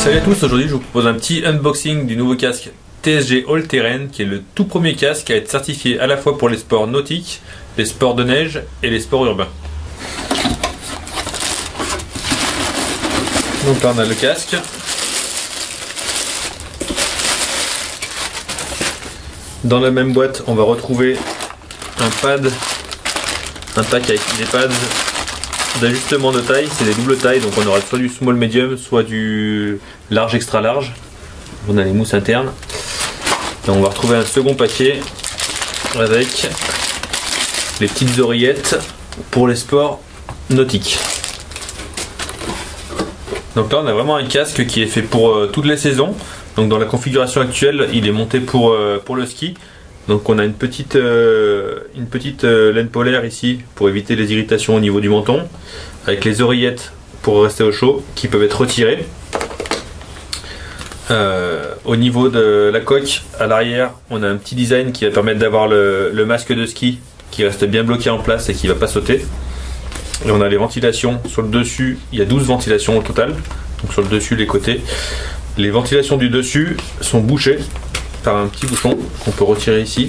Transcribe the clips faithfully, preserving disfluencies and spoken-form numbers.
Salut à tous, aujourd'hui je vous propose un petit unboxing du nouveau casque T S G All Terrain qui est le tout premier casque à être certifié à la fois pour les sports nautiques, les sports de neige et les sports urbains. Donc là on a le casque. Dans la même boîte on va retrouver un pad, un pack avec des pads d'ajustement de taille, c'est des doubles tailles, donc on aura soit du small medium, soit du large extra large. On a les mousses internes. Et on va retrouver un second paquet avec les petites oreillettes pour les sports nautiques. Donc là on a vraiment un casque qui est fait pour euh, toutes les saisons. Donc dans la configuration actuelle il est monté pour, euh, pour le ski. Donc on a une petite, euh, une petite euh, laine polaire ici pour éviter les irritations au niveau du menton, avec les oreillettes pour rester au chaud qui peuvent être retirées. Euh, au niveau de la coque à l'arrière on a un petit design qui va permettre d'avoir le, le masque de ski qui reste bien bloqué en place et qui ne va pas sauter. Et on a les ventilations sur le dessus, il y a douze ventilations au total, donc sur le dessus, les côtés. Les ventilations du dessus sont bouchées par un petit bouchon qu'on peut retirer ici,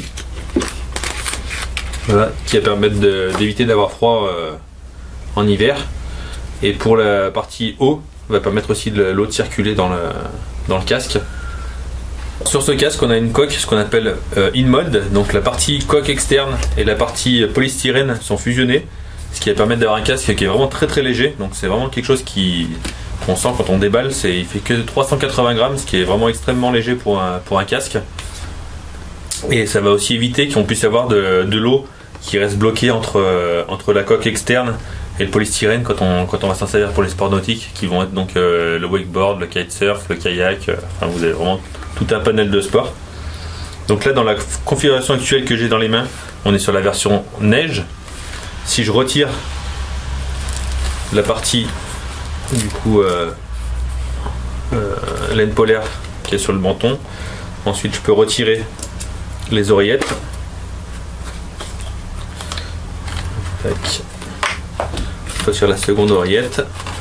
voilà, qui va permettre d'éviter d'avoir froid euh, en hiver. Et pour la partie haut, va permettre aussi de l'eau de circuler dans le, dans le casque. Sur ce casque, on a une coque, ce qu'on appelle euh, in-mold, donc la partie coque externe et la partie polystyrène sont fusionnées, ce qui va permettre d'avoir un casque qui est vraiment très très léger. Donc c'est vraiment quelque chose qui on sent quand on déballe, c'est, il fait que trois cent quatre-vingts grammes, ce qui est vraiment extrêmement léger pour un, pour un casque. Et ça va aussi éviter qu'on puisse avoir de, de l'eau qui reste bloquée entre, euh, entre la coque externe et le polystyrène quand on, quand on va s'en servir pour les sports nautiques, qui vont être donc euh, le wakeboard, le kitesurf, le kayak, euh, enfin vous avez vraiment tout un panel de sports. Donc là dans la configuration actuelle que j'ai dans les mains, on est sur la version neige. Si je retire la partie du coup euh, euh, laine polaire qui est sur le menton, ensuite je peux retirer les oreillettes. Tac. Je retire la seconde oreillette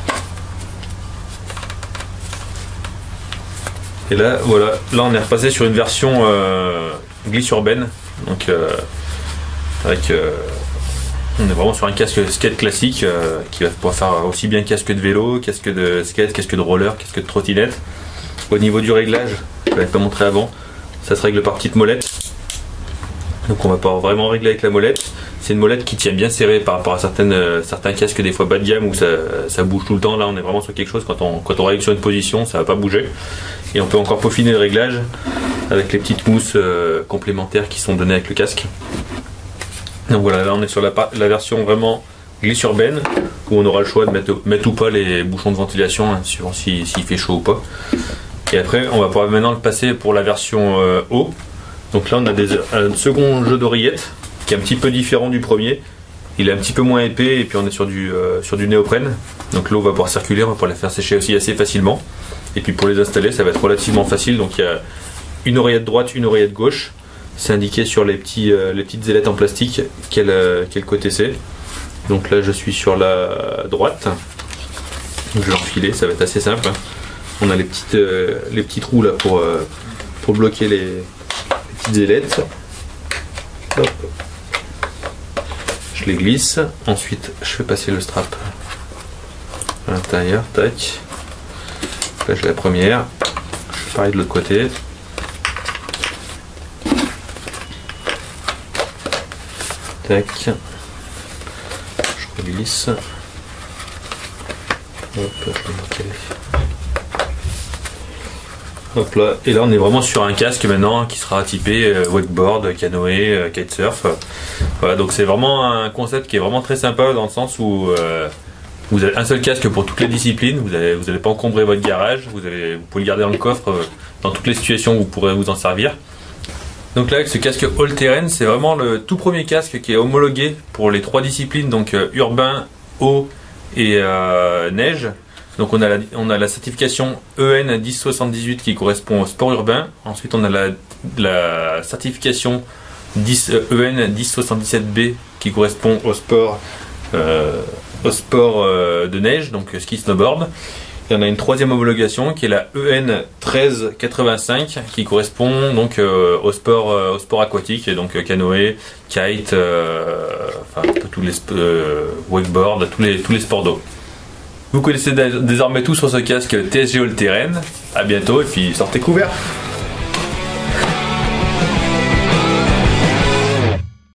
et là voilà, là on est repassé sur une version euh, glisse urbaine, donc euh, avec euh, on est vraiment sur un casque skate classique euh, qui va pouvoir faire aussi bien casque de vélo, casque de skate, casque de roller, casque de trottinette. Au niveau du réglage, je ne l'avais pas montré avant, ça se règle par petite molette. Donc on va pouvoir vraiment régler avec la molette. C'est une molette qui tient bien serrée par rapport à certaines, euh, certains casques des fois bas de gamme où ça, ça bouge tout le temps. Là on est vraiment sur quelque chose, quand on, quand on règle sur une position, ça ne va pas bouger. Et on peut encore peaufiner le réglage avec les petites mousses euh, complémentaires qui sont données avec le casque. Donc voilà, là on est sur la, la version vraiment glisse urbaine où on aura le choix de mettre, mettre ou pas les bouchons de ventilation, hein, suivant s'il si, si fait chaud ou pas. Et après on va pouvoir maintenant le passer pour la version euh, haut. Donc là on a des, un second jeu d'oreillettes qui est un petit peu différent du premier. Il est un petit peu moins épais et puis on est sur du, euh, sur du néoprène. Donc l'eau va pouvoir circuler, on va pouvoir la faire sécher aussi assez facilement. Et puis pour les installer ça va être relativement facile. Donc il y a une oreillette droite, une oreillette gauche. C'est indiqué sur les, petits, euh, les petites ailettes en plastique quel, euh, quel côté c'est. Donc là je suis sur la droite. Donc je vais enfiler, ça va être assez simple. On a les, petites, euh, les petits trous là pour, euh, pour bloquer les, les petites ailettes. Hop. Je les glisse. Ensuite je fais passer le strap à l'intérieur. Tac. Là j'ai la première. Je fais pareil de l'autre côté. Tac, je reglisse. Hop, je le Hop là, et là on est vraiment sur un casque maintenant qui sera typé euh, wakeboard, canoë, euh, kitesurf. Voilà, donc c'est vraiment un concept qui est vraiment très sympa dans le sens où euh, vous avez un seul casque pour toutes les disciplines. Vous n'allez vous allez pas encombrer votre garage. Vous, avez, vous pouvez le garder dans le coffre euh, dans toutes les situations où vous pourrez vous en servir. Donc là avec ce casque All Terrain, c'est vraiment le tout premier casque qui est homologué pour les trois disciplines, donc euh, urbain, eau et euh, neige. Donc on a, la, on a la certification E N dix soixante-dix-huit qui correspond au sport urbain. Ensuite on a la, la certification dix, euh, E N dix soixante-dix-sept B qui correspond au sport, euh, au sport euh, de neige, donc ski snowboard. il y en a une troisième homologation qui est la E N treize quatre-vingt-cinq qui correspond donc euh, au sport euh, au sport aquatique, et donc euh, canoë, kite, euh, enfin tous les euh, wakeboard, tous les tous les sports d'eau. Vous connaissez désormais tout sur ce casque T S G All Terrain. À bientôt et puis sortez couverts.